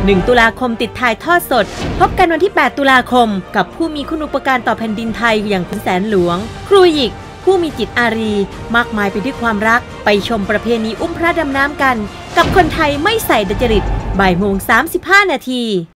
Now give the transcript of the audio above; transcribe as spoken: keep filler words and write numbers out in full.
หนึ่งตุลาคมติดถ่ายทอดสดพบกันวันที่แปดตุลาคมกับผู้มีคุณูปการต่อแผ่นดินไทยอย่างขุนแสนหลวงครูหยิกผู้มีจิตอารีมากมายไปด้วยความรักไปชมประเพณีอุ้มพระดำน้ำกันกับคนไทยไม่ใส่ดัจจริตบ่ายโมงสามสิบห้านาที